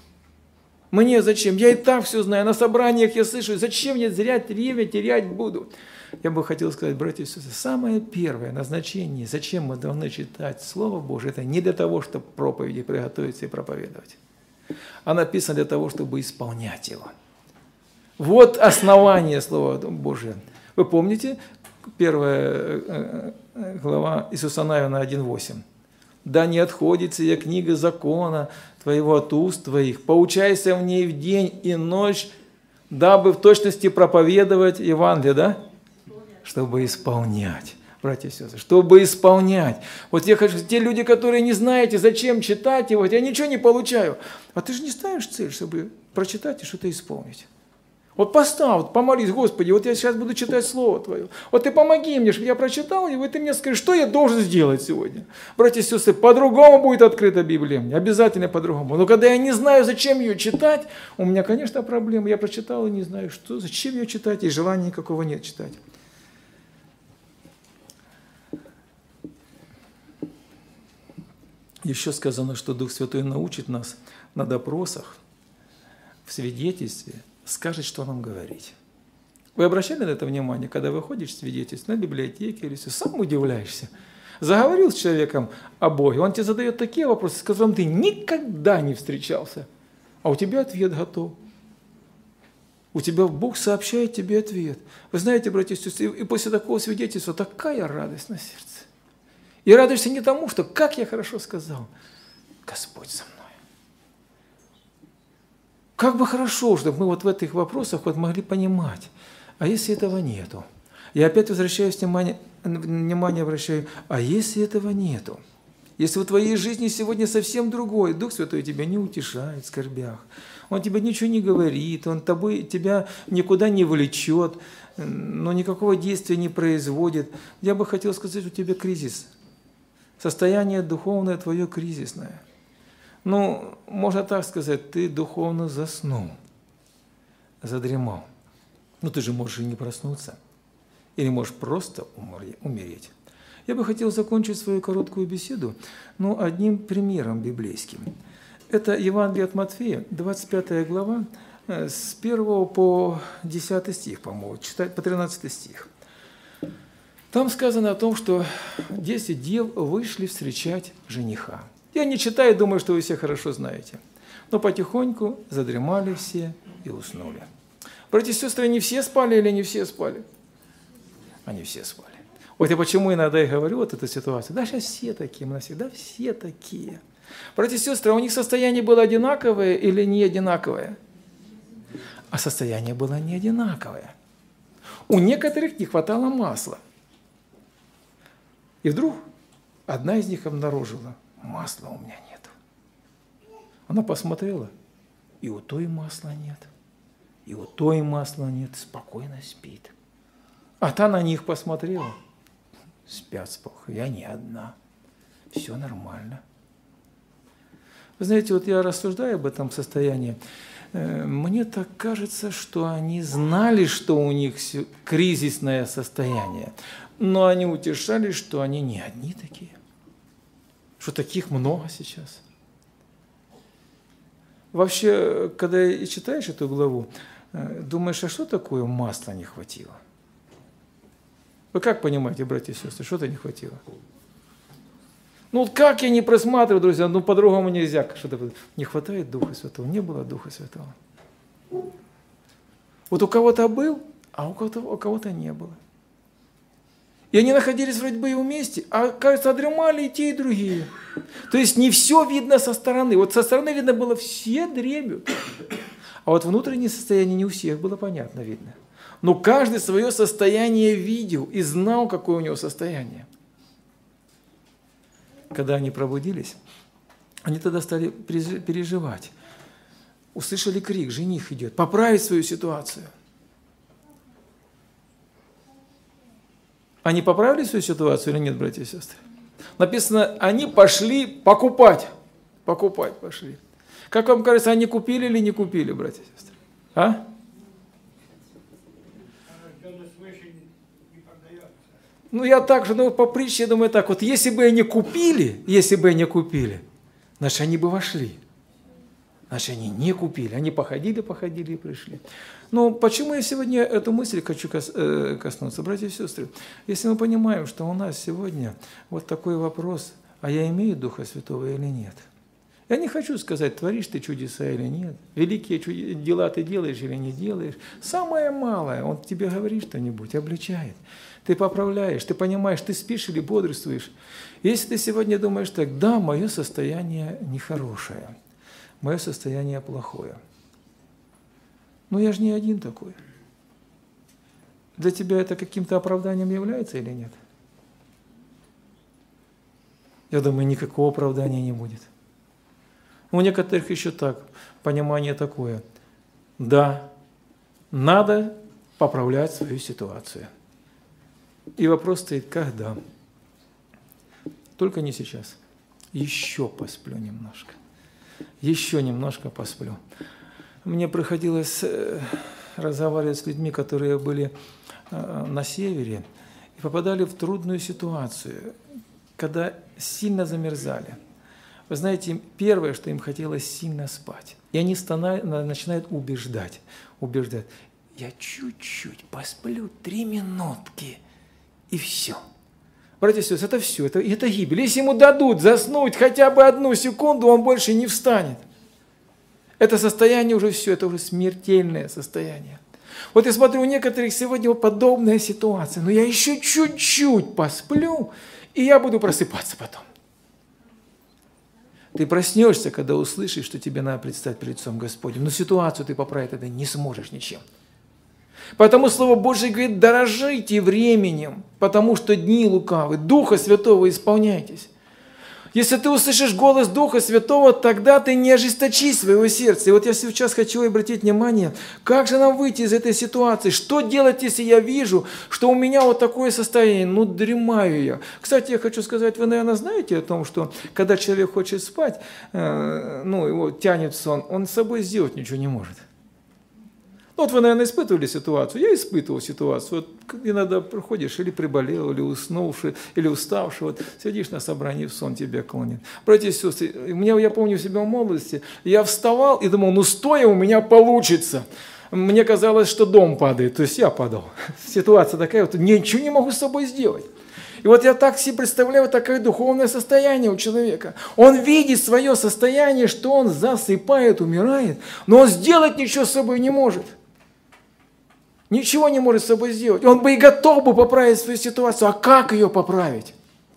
Мне зачем? Я и так все знаю, на собраниях я слышу, зачем мне зря время терять буду? Я бы хотел сказать, братья и сестры, самое первое назначение, зачем мы должны читать Слово Божие, это не для того, чтобы проповеди приготовиться и проповедовать, а написано для того, чтобы исполнять его. Вот основание Слова Божия. Вы помните? Первая глава Иисуса Навина один восемь. «Да не отходит сия книга закона твоего от уст твоих, поучайся в ней в день и ночь, дабы в точности проповедовать Евангелие», да? Чтобы исполнять, братья и сестры, чтобы исполнять. Вот я хочу, те люди, которые не знаете, зачем читать его, я ничего не получаю. А ты же не ставишь цель, чтобы прочитать и что-то исполнить. Вот поставь, помолись, Господи, вот я сейчас буду читать Слово Твое. Вот Ты помоги мне, чтобы я прочитал его, и Ты мне скажи, что я должен сделать сегодня. Братья и сестры, по-другому будет открыта Библия мне, обязательно по-другому. Но когда я не знаю, зачем ее читать, у меня, конечно, проблемы. Я прочитал и не знаю, что, зачем ее читать, и желания никакого нет читать. Еще сказано, что Дух Святой научит нас на допросах, в свидетельстве, скажет, что нам говорить. Вы обращали на это внимание, когда выходишь свидетельств на библиотеке или все, сам удивляешься. Заговорил с человеком о Боге, он тебе задает такие вопросы, с которыми ты никогда не встречался, а у тебя ответ готов. У тебя Бог сообщает тебе ответ. Вы знаете, братья и сестры, и после такого свидетельства такая радость на сердце. И радуешься не тому, что как я хорошо сказал, Господь со мной. Как бы хорошо, чтобы мы вот в этих вопросах вот могли понимать. А если этого нету? Я опять возвращаюсь, внимание, внимание обращаю, а если этого нету? Если в твоей жизни сегодня совсем другой, Дух Святой тебя не утешает в скорбях, Он тебе ничего не говорит, Он тобой, тебя никуда не влечет, но никакого действия не производит. Я бы хотел сказать, у тебя кризис. Состояние духовное твое кризисное. Ну, можно так сказать, ты духовно заснул, задремал. Ну, ты же можешь и не проснуться. Или можешь просто умереть. Я бы хотел закончить свою короткую беседу, ну, одним примером библейским. Это Евангелие от Матфея, двадцать пятая глава, с первого по десятый стих, по-моему, читать по тринадцатый стих. Там сказано о том, что десять дев вышли встречать жениха. Я не читаю, думаю, что вы все хорошо знаете. Но потихоньку задремали все и уснули. Братья и сестры, они все спали или не все спали? Они все спали. Вот я почему иногда и говорю вот эту ситуацию. Да, сейчас все такие, мы всегда все такие. Братья и сестры, а у них состояние было одинаковое или не одинаковое? А состояние было не одинаковое. У некоторых не хватало масла. И вдруг одна из них обнаружила, масла у меня нет. Она посмотрела, и у той масла нет, и у той масла нет, спокойно спит. А та на них посмотрела, спят спокойно, я не одна, все нормально. Вы знаете, вот я рассуждаю об этом состоянии, мне так кажется, что они знали, что у них кризисное состояние, но они утешались, что они не одни такие, что таких много сейчас. Вообще, когда читаешь эту главу, думаешь, а что такое масла не хватило? Вы как понимаете, братья и сестры, что-то не хватило? Ну, вот как я не просматриваю, друзья, ну, по-другому нельзя. Что-то не хватает Духа Святого, не было Духа Святого. Вот у кого-то был, а у кого-то, у кого-то не было. И они находились вроде бы и вместе, а, кажется, одремали и те, и другие. То есть не все видно со стороны. Вот со стороны видно было, все дремют. А вот внутреннее состояние не у всех было понятно, видно. Но каждый свое состояние видел и знал, какое у него состояние. Когда они пробудились, они тогда стали переживать. Услышали крик, жених идет, поправить свою ситуацию. Они поправили свою ситуацию или нет, братья и сестры? Написано, они пошли покупать. Покупать пошли. Как вам кажется, они купили или не купили, братья и сестры? А? Ну, я так же, ну, по притче, я думаю так, вот если бы они купили, если бы они купили, значит, они бы вошли. Значит, они не купили, они походили, походили и пришли. Но почему я сегодня эту мысль хочу коснуться, братья и сестры? Если мы понимаем, что у нас сегодня вот такой вопрос, а я имею Духа Святого или нет? Я не хочу сказать, творишь ты чудеса или нет, великие дела ты делаешь или не делаешь. Самое малое, он тебе говорит что-нибудь, обличает. Ты поправляешь, ты понимаешь, ты спишь или бодрствуешь. Если ты сегодня думаешь так, да, мое состояние нехорошее, мое состояние плохое. Но я же не один такой. Для тебя это каким-то оправданием является или нет? Я думаю, никакого оправдания не будет. У некоторых еще так, понимание такое. Да, надо поправлять свою ситуацию. И вопрос стоит, когда? Только не сейчас. Еще посплю немножко. Еще немножко посплю. Мне приходилось разговаривать с людьми, которые были на севере и попадали в трудную ситуацию, когда сильно замерзали. Вы знаете, первое, что им хотелось, сильно спать. И они начинают убеждать, убеждать. Я чуть-чуть посплю, три минутки, и все. Братья и сестры, это все, это, это гибель. Если ему дадут заснуть хотя бы одну секунду, он больше не встанет. Это состояние уже все, это уже смертельное состояние. Вот я смотрю, у некоторых сегодня подобная ситуация. Но я еще чуть-чуть посплю, и я буду просыпаться потом. Ты проснешься, когда услышишь, что тебе надо предстать перед лицом Господним. Но ситуацию ты поправить тогда не сможешь ничем. Поэтому Слово Божье говорит, дорожите временем, потому что дни лукавы, Духа Святого исполняйтесь. Если ты услышишь голос Духа Святого, тогда ты не ожесточи своего сердца. И вот я сейчас хочу обратить внимание, как же нам выйти из этой ситуации? Что делать, если я вижу, что у меня вот такое состояние? Ну, дремаю я. Кстати, я хочу сказать, вы, наверное, знаете о том, что когда человек хочет спать, э, ну, его тянет сон, он с собой сделать ничего не может. Вот вы, наверное, испытывали ситуацию. Я испытывал ситуацию. Вот иногда проходишь, или приболел, или уснувший, или уставший. Вот сидишь на собрании, в сон тебя клонит. Братья и сестры, у меня, я помню себя в молодости, я вставал и думал, ну стоя у меня получится. Мне казалось, что дом падает, то есть я падал. Ситуация такая, вот ничего не могу с собой сделать. И вот я так себе представляю такое духовное состояние у человека. Он видит свое состояние, что он засыпает, умирает, но он сделать ничего с собой не может. Ничего не может с собой сделать. Он бы и готов бы поправить свою ситуацию. А как ее поправить?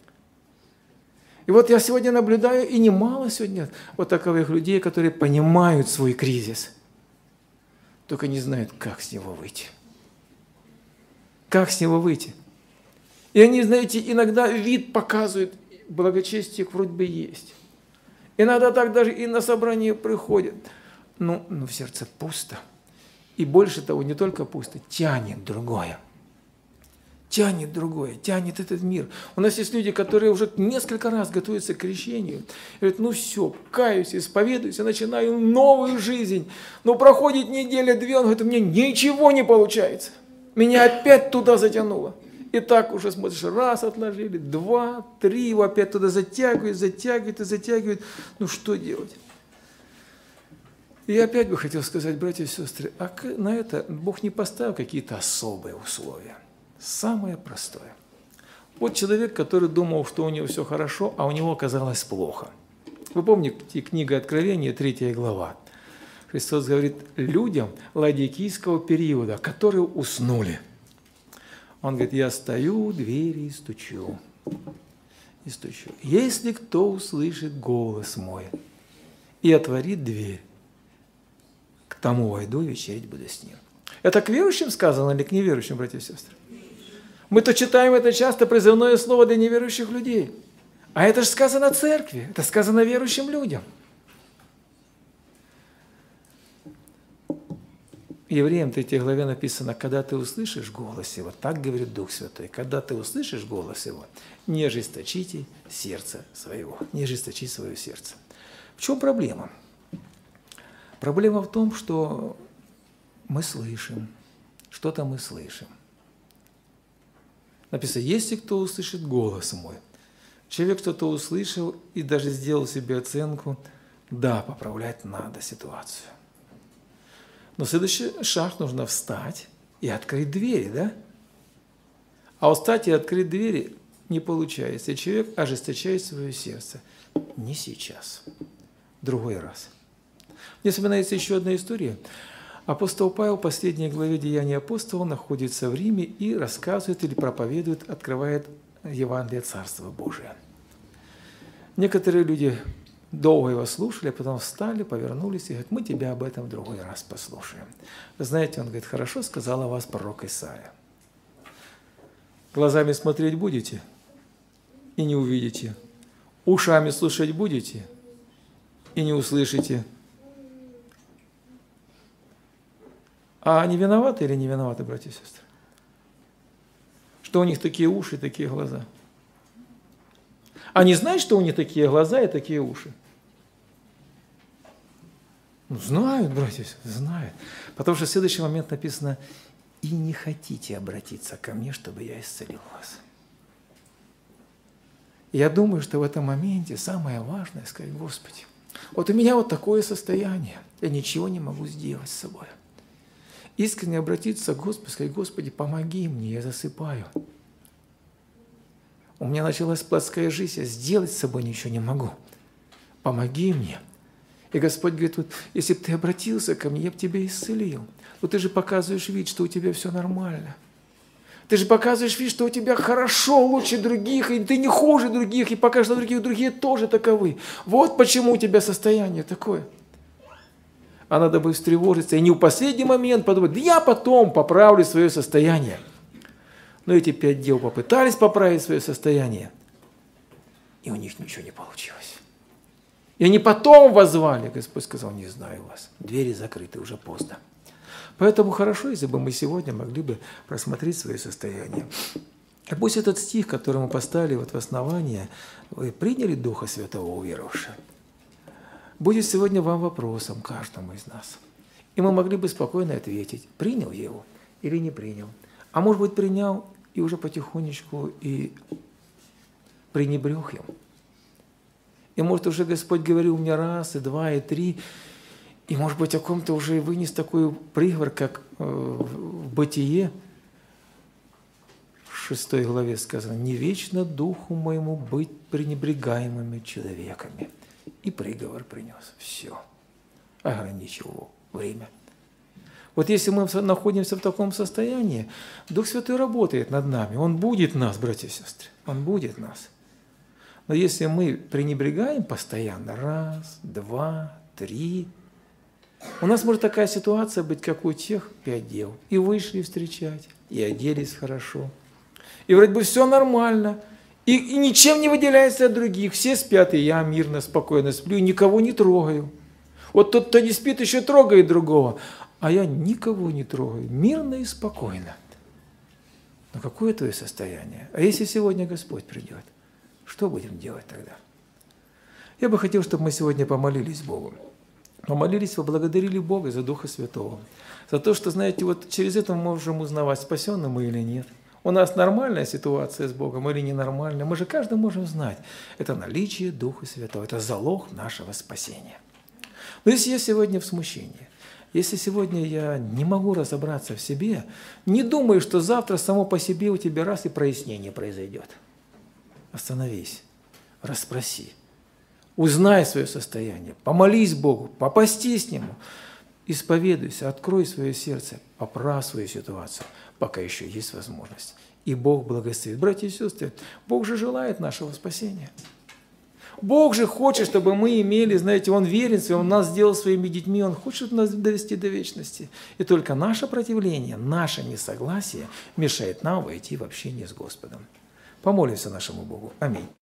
И вот я сегодня наблюдаю, и немало сегодня вот таковых людей, которые понимают свой кризис, только не знают, как с него выйти. Как с него выйти? И они, знаете, иногда вид показывают, благочестие вроде бы есть. Иногда так даже и на собрание приходят. Но, но в сердце пусто. И больше того, не только пусто, тянет другое. Тянет другое, тянет этот мир. У нас есть люди, которые уже несколько раз готовятся к крещению. И говорят, ну все, каюсь, исповедуюсь, я начинаю новую жизнь. Но проходит неделя-две, он говорит, у меня ничего не получается. Меня опять туда затянуло. И так уже смотришь, раз отложили, два, три, его опять туда затягивает, затягивает и затягивает. Ну что делать? И я опять бы хотел сказать, братья и сестры, а на это Бог не поставил какие-то особые условия. Самое простое. Вот человек, который думал, что у него все хорошо, а у него оказалось плохо. Вы помните книга Откровения, третья глава. Христос говорит людям ладикийского периода, которые уснули. Он говорит, я стою у двери и стучу. И стучу. Если кто услышит голос мой и отворит дверь, к тому войду и вечерить буду с ним. Это к верующим сказано или к неверующим, братья и сестры? Мы-то читаем это часто призывное слово для неверующих людей. А это же сказано церкви, это сказано верующим людям. Евреям третьей главе написано, когда ты услышишь голос его, так говорит Дух Святой, когда ты услышишь голос его, не ожесточите сердце своего, не ожесточите свое сердце. В чем проблема? Проблема в том, что мы слышим, что-то мы слышим. Написано, если кто услышит голос мой, человек что-то услышал и даже сделал себе оценку, да, поправлять надо ситуацию. Но следующий шаг нужно встать и открыть двери, да? А встать и открыть двери не получается. И человек ожесточает свое сердце. Не сейчас, другой раз. Мне вспоминается еще одна история. Апостол Павел в последней главе Деяний апостола находится в Риме и рассказывает или проповедует, открывает Евангелие Царства Божия. Некоторые люди долго его слушали, а потом встали, повернулись и говорят, мы тебя об этом в другой раз послушаем. Вы знаете, он говорит, хорошо сказал о вас пророк Исаия. Глазами смотреть будете и не увидите. Ушами слушать будете и не услышите. А они виноваты или не виноваты, братья и сестры? Что у них такие уши, такие глаза? Они знают, что у них такие глаза и такие уши? Ну, знают, братья и сестры, знают. Потому что в следующий момент написано, и не хотите обратиться ко мне, чтобы я исцелил вас. И я думаю, что в этом моменте самое важное сказать, Господи, вот у меня вот такое состояние, я ничего не могу сделать с собой. Искренне обратиться к Господу, сказать, Господи, помоги мне, я засыпаю. У меня началась плотская жизнь, я сделать с собой ничего не могу. Помоги мне. И Господь говорит, вот, если бы ты обратился ко мне, я бы тебя исцелил. Но ты же показываешь вид, что у тебя все нормально. Ты же показываешь вид, что у тебя хорошо, лучше других, и ты не хуже других, и покажешь на других, другие тоже таковы. Вот почему у тебя состояние такое. а надо бы встревожиться и не в последний момент подумать, да я потом поправлю свое состояние. Но эти пять дел попытались поправить свое состояние, и у них ничего не получилось. И они потом воззвали, Господь сказал, не знаю вас, двери закрыты, уже поздно. Поэтому хорошо, если бы мы сегодня могли бы просмотреть свое состояние. И пусть этот стих, который мы поставили вот в основание, вы приняли Духа Святого, уверовавшие, будет сегодня вам вопросом, каждому из нас. И мы могли бы спокойно ответить, принял я его или не принял. А может быть, принял и уже потихонечку и пренебрег им. И может, уже Господь говорил мне раз, и два, и три, и может быть, о ком-то уже и вынес такой приговор, как э, в Бытие, в шестой главе сказано, «Не вечно духу моему быть пренебрегаемыми человеками». И приговор принес. Все. Ограничил время. Вот если мы находимся в таком состоянии, Дух Святой работает над нами. Он будет нас, братья и сестры. Он будет нас. Но если мы пренебрегаем постоянно, раз, два, три, у нас может такая ситуация быть, как у тех пять дел. И вышли встречать, и оделись хорошо. И вроде бы все нормально. И, и ничем не выделяется от других. Все спят, и я мирно, спокойно сплю, и никого не трогаю. Вот тот, кто не спит, еще трогает другого. А я никого не трогаю. Мирно и спокойно. Но какое твое состояние? А если сегодня Господь придет? Что будем делать тогда? Я бы хотел, чтобы мы сегодня помолились Богу. Помолились, поблагодарили Бога за Духа Святого. За то, что, знаете, вот через это мы можем узнавать, спасенны мы или нет. У нас нормальная ситуация с Богом или ненормальная. Мы же каждый можем знать. Это наличие Духа Святого. Это залог нашего спасения. Но если я сегодня в смущении, если сегодня я не могу разобраться в себе, не думай, что завтра само по себе у тебя раз и прояснение произойдет. Остановись, расспроси, узнай свое состояние, помолись Богу, попастись к Нему, исповедуйся, открой свое сердце, поправь свою ситуацию, пока еще есть возможность. И Бог благословит. Братья и сестры, Бог же желает нашего спасения. Бог же хочет, чтобы мы имели, знаете, Он верен, Он нас сделал своими детьми, Он хочет нас довести до вечности. И только наше противление, наше несогласие мешает нам войти в общение с Господом. Помолимся нашему Богу. Аминь.